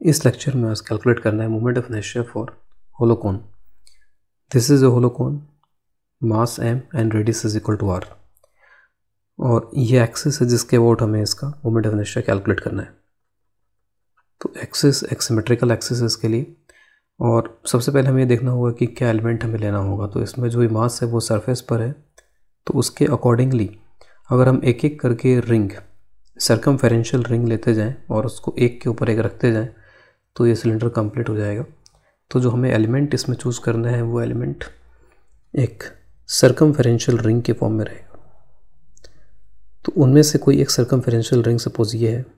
इस लेक्चर में आज कैलकुलेट करना है moment of inertia for hollow cone. This is a hollow cone, mass m and radius is equal to r, और ये एक्सिस है जिसके अबाउट हमें इसका मोमेंट ऑफ इनर्शिया कैलकुलेट करना है। तो एक्सिस एक्सीमेट्रिकल एक्सिस है इसके लिए, और सबसे पहले हमें ये देखना होगा कि क्या एलिमेंट हमें लेना होगा। तो इसमें जो मास है वो सरफेस पर है, तो उसके अकॉर्डिंगली अगर हम एक एक करके रिंग, सर्कमफेरेंशियल रिंग लेते जाएं और उसको एक के ऊपर एक रखते जाएं तो ये सिलेंडर कंप्लीट हो जाएगा। तो जो हमें एलिमेंट इसमें चूज़ करना है वो एलिमेंट एक सर्कमफेरेंशियल रिंग के फॉर्म में रहेगा। तो उनमें से कोई एक सर्कमफेरेंशियल रिंग सपोज ये है।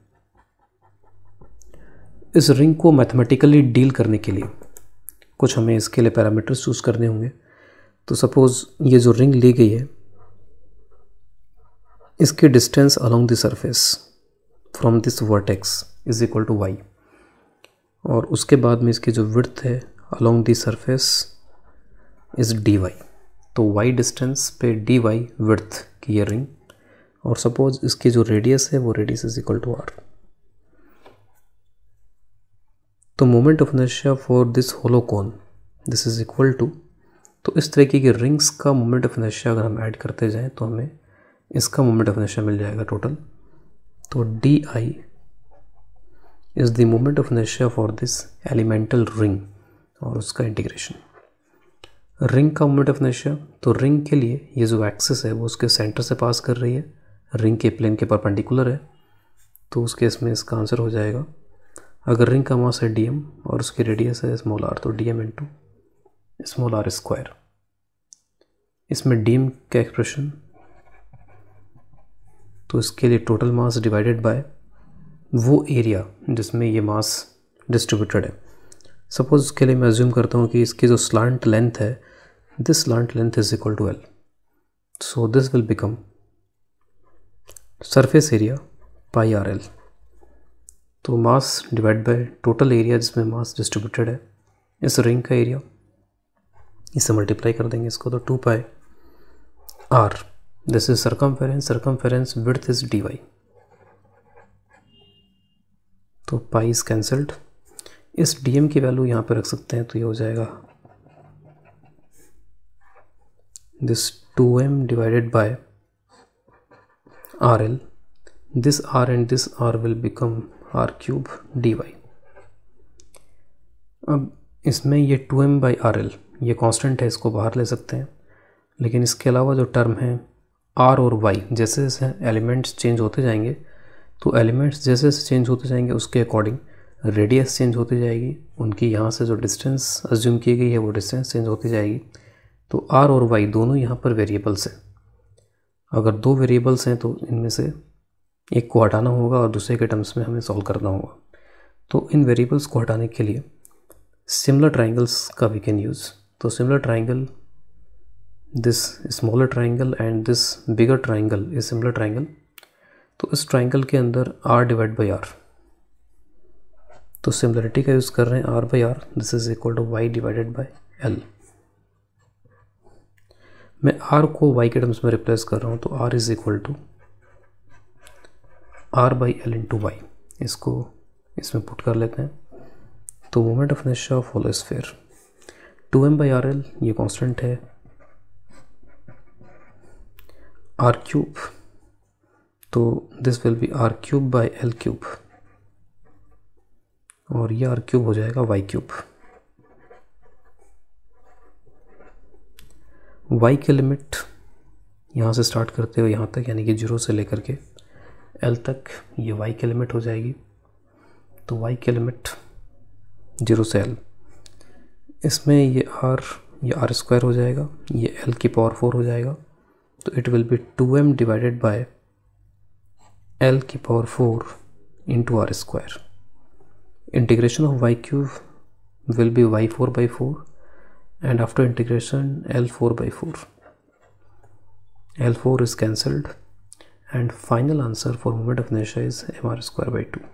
इस रिंग को मैथमेटिकली डील करने के लिए कुछ हमें इसके लिए पैरामीटर्स चूज़ करने होंगे। तो सपोज ये जो रिंग ली गई है, इसकी distance along the surface from this vertex is equal to y, और उसके बाद में इसकी जो विड्थ है along the surface is dy। तो y डिस्टेंस पे dy विड्थ की ये रिंग, और सपोज इसकी जो रेडियस है वो radius is equal to r। तो moment of inertia for this hollow cone this is equal to, तो इस तरीके की रिंग्स का मोमेंट ऑफ इनर्शिया अगर हम ऐड करते जाएं तो हमें इसका मोमेंट ऑफ इनर्शिया मिल जाएगा टोटल। तो D I is the moment of inertia for this elemental ring, और उसका इंटीग्रेशन। रिंग का मोमेंट ऑफ इनर्शिया, तो रिंग के लिए ये जो एक्सिस है वो उसके सेंटर से पास कर रही है, रिंग के प्लेन के परपेंडिकुलर है। तो उस केस में इसका आंसर हो जाएगा, अगर रिंग का मास है dm और उसकी रेडियस है स्मॉल r, तो dm into small r square. इसमें dm का एक्सप्रेशन, तो इसके लिए टोटल मास डिवाइडेड बाय वो एरिया जिसमें ये मास डिस्ट्रीब्यूटेड है। सपोज इसके लिए मैं अज्यूम करता हूँ कि इसकी जो स्लांट लेंथ है, this slant length is equal to l, so this will become surface area pi R L. तो mass divide by total area जिसमें मास डिस्ट्रीब्यूटेड है, इस रिंग का एरिया, इसे मल्टीप्लाई कर देंगे इसको, तो 2 pi R, this is circumference width is dy। तो पाई इज कैंसल्ड, इस dm की वैल्यू यहाँ पे रख सकते हैं, तो ये हो जाएगा this 2m divided by R L, this r and this r will become r cube dy। अब इसमें ये 2m by RL ये कांस्टेंट है, इसको बाहर ले सकते हैं, लेकिन इसके अलावा जो टर्म है r और y, जैसे जैसे एलिमेंट्स चेंज होते जाएंगे, तो एलिमेंट्स जैसे जैसे चेंज होते जाएंगे उसके अकॉर्डिंग रेडियस चेंज होती जाएगी, उनकी यहाँ से जो डिस्टेंस अज्यूम की गई है वो डिस्टेंस चेंज होती जाएगी। तो r और y दोनों यहाँ पर वेरिएबल्स हैं। अगर दो वेरिएबल्स हैं तो इनमें से एक को हटाना होगा और दूसरे के टर्म्स में हमें सॉल्व करना होगा। तो इन वेरिएबल्स को हटाने के लिए सिमिलर ट्राइंगल्स का वी कैन यूज़। तो similar triangle, this smaller triangle and this bigger triangle is similar triangle. तो इस ट्राइंगल के अंदर r डिवाइड बाई r, तो सिमिलरिटी का यूज़ कर रहे हैं, r बाई r, this is equal to y divided by l। मैं r को y के टर्म्स में रिप्लेस कर रहा हूँ, तो r is equal to r by L into Y. इसको इसमें पुट कर लेते हैं। तो moment of inertia of hollow sphere 2m by R L, ये कांस्टेंट है, r क्यूब, तो this will be r cube by L cube, और ये r क्यूब हो जाएगा y क्यूब। y के लिमिट यहाँ से स्टार्ट करते हुए यहाँ तक, यानी कि 0 से लेकर के l तक, ये y की लिमिट हो जाएगी। तो y की लिमिट 0 से l, इसमें ये r स्क्वायर हो जाएगा, ये l की पावर 4 हो जाएगा। तो it will be 2m divided by l की power 4 into r square. Integration of y cube will be y4 by 4, and after integration l4 by 4, l4 is cancelled, and final answer for moment of inertia is mr square by 2।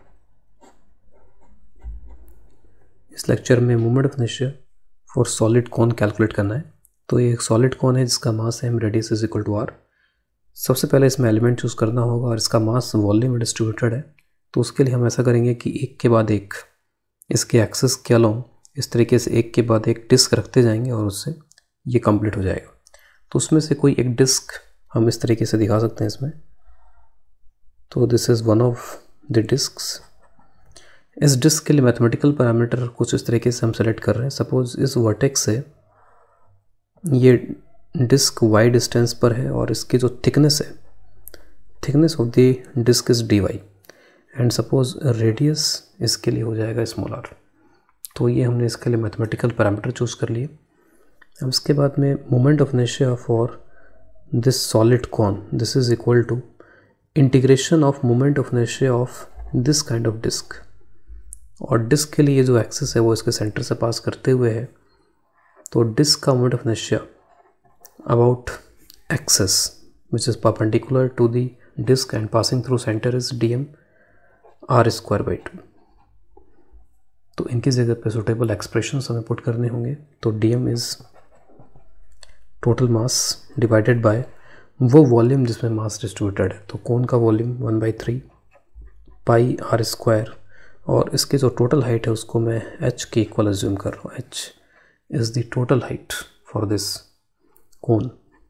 इस lecture में moment of inertia for solid cone calculate करना है। तो ये एक solid cone है जिसका mass m, radius is equal to r। सबसे पहले इसमें एलिमेंट चूज़ करना होगा और इसका मास वॉल्यूम में डिस्ट्रीब्यूटेड है। तो उसके लिए हम ऐसा करेंगे कि एक के बाद एक इसके एक्सेस के अलोंग इस तरीके से एक के बाद एक डिस्क रखते जाएंगे और उससे ये कंप्लीट हो जाएगा। तो उसमें से कोई एक डिस्क हम इस तरीके से दिखा सकते हैं इसमें। तो this is one of the discs. इस डिस्क के लिए मैथमेटिकल पैरामीटर कुछ इस तरीके से हम सेलेक्ट कर रहे हैं। सपोज इस वर्टेक्स से ये डिस्क वाई डिस्टेंस पर है और इसकी जो थिकनेस है, thickness of the disc is dy and suppose radius इसके लिए हो जाएगा स्मॉल r। तो ये हमने इसके लिए मैथमेटिकल पैरामीटर चूज़ कर लिए। अब इसके बाद में moment of inertia for this solid cone, this is equal to integration of moment of inertia of this kind of disc. और डिस्क के लिए जो एक्सिस है वो इसके सेंटर से पास करते हुए है, तो डिस्क का moment of inertia about axis which is perpendicular to the disc and passing through centre is dm r²/2। तो इनकी जगह पे सुटेबल एक्सप्रेशंस हमें पुट करने होंगे। तो dm is total mass divided by वो वॉल्यूम जिसमें मास डिस्ट्रीब्यूटेड है। तो कोन का वॉल्यूम 1/3 पाई r², और इसकी जो टोटल हाइट है उसको मैं h के इक्वल अज्यूम कर रहा हूँ। h is the total height for this cone.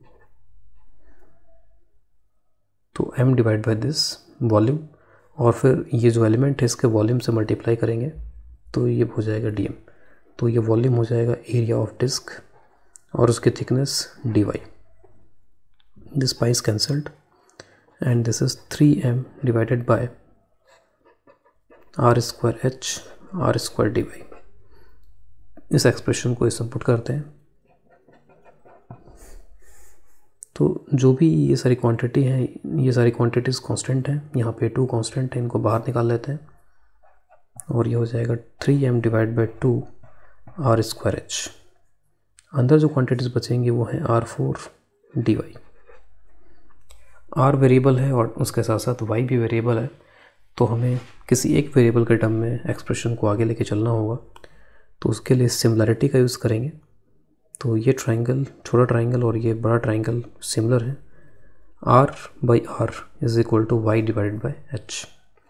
तो m divide by this volume, और फिर ये जो एलिमेंट है इसके वॉल्यूम से मल्टीप्लाई करेंगे तो ये हो जाएगा dm। तो ये वॉल्यूम हो जाएगा एरिया ऑफ डिस्क और उसकी thickness dy। This pi is cancelled and this is 3m divided by r²h r²dy। इस एक्सप्रेशन को इसमें पुट करते हैं। तो जो भी ये सारी क्वांटिटी हैं, ये सारी क्वांटिटीज़ कांस्टेंट हैं। यहाँ पे 2 कांस्टेंट हैं, इनको बाहर निकाल लेते हैं और ये हो जाएगा 3m डिवाइड बाई 2 r²h। अंदर जो क्वांटिटीज़ बचेंगी वो हैं r4 dy। r वेरिएबल है और उसके साथ साथ y भी वेरिएबल है, तो हमें किसी एक वेरिएबल के टर्म में एक्सप्रेशन को आगे लेके चलना होगा। तो उसके लिए सिमिलरिटी का यूज़ करेंगे। तो ये ट्राइंगल, छोटा ट्राइंगल और ये बड़ा ट्राइंगल सिमिलर है। r/r is equal to y divided by h।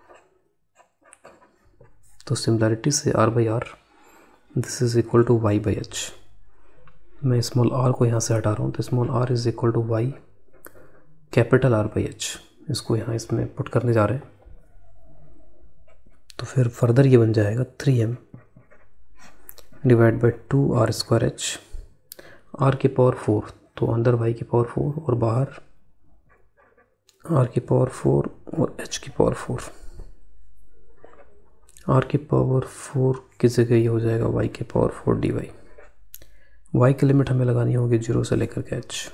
तो सिमिलरिटी से r/r this is equal to y/h। मैं स्मॉल r को यहाँ से हटा रहा हूँ, तो small r is equal to y capital R/h। इसको यहाँ इसमें पुट करने जा रहे हैं। तो फिर फर्दर ये बन जाएगा 3m divide by 2 r²h, r की पावर 4, तो अंदर y की पावर 4 और बाहर r की पावर 4 और h की पावर 4। r की पावर 4 की जगह ये हो जाएगा y की पावर 4 dy। y की लिमिट हमें लगानी होगी 0 से लेकर के h।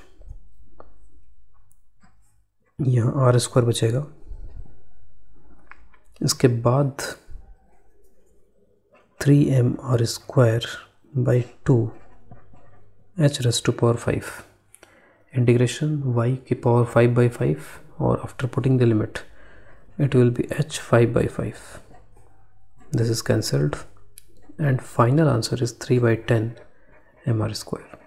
यहाँ r² बचेगा। इसके बाद 3m r² by 2 h⁻5 integration y की पावर 5/5 और after putting the limit it will be h5/5. This is cancelled and final answer is 3/10 mr²।